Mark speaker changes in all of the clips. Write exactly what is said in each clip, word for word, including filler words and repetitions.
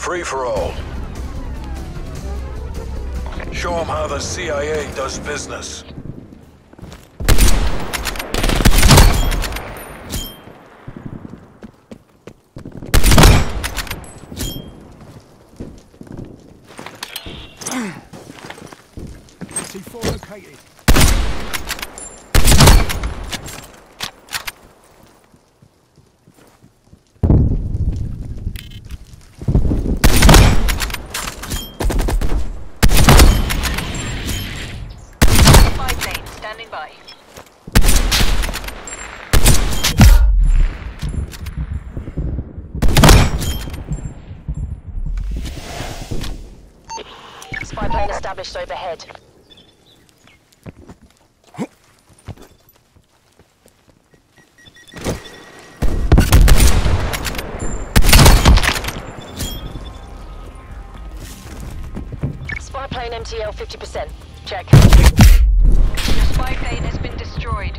Speaker 1: free-for-all. Show them how the C I A does business.
Speaker 2: C four located.
Speaker 3: Standing by. Spy plane established overhead. Spy plane M T L fifty percent. Check. Spy plane has been destroyed.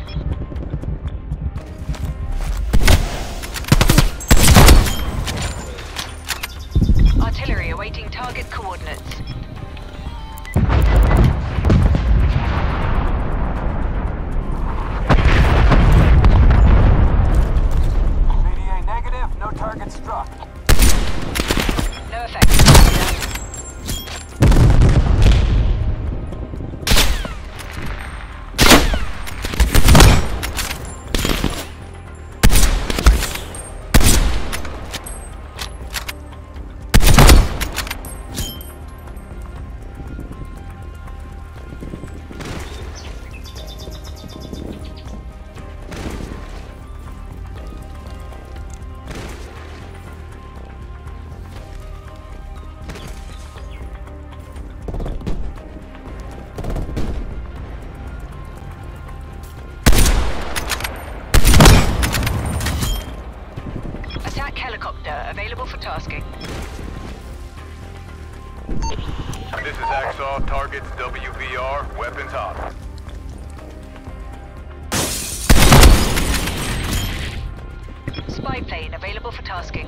Speaker 3: Artillery awaiting target coordinates.
Speaker 2: V D A negative, no target struck.
Speaker 3: No effect. Helicopter available for tasking.
Speaker 4: This is Axel, targets W V R, weapons hot.
Speaker 3: Spy plane available for tasking.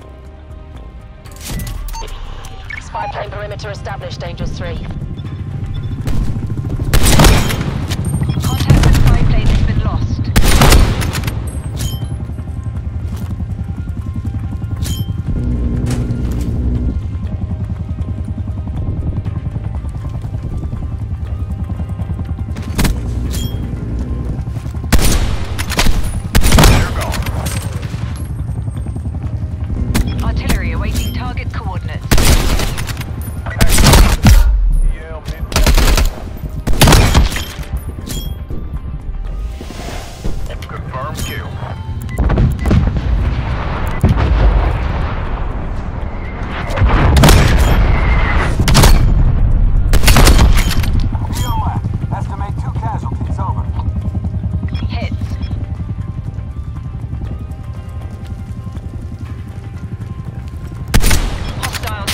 Speaker 5: Spy plane perimeter established, Dangerous three.
Speaker 3: Contact with spy plane has been lost. Artillery awaiting target coordinates.
Speaker 4: Confirm kill.
Speaker 2: V O F, estimate two casualties, over.
Speaker 3: Hits. Hostiles.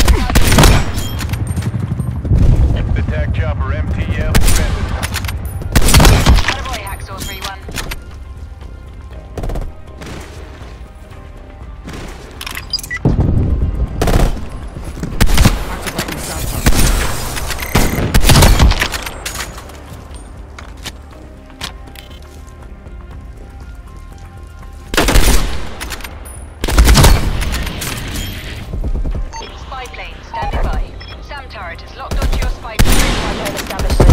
Speaker 4: The attack chopper M T L suspended.
Speaker 3: Attaboy, Hacksaw three one.
Speaker 2: Activating Santa.
Speaker 3: Spy plane standing by. SAM turret is locked onto your spy plane.
Speaker 5: Spy plane established.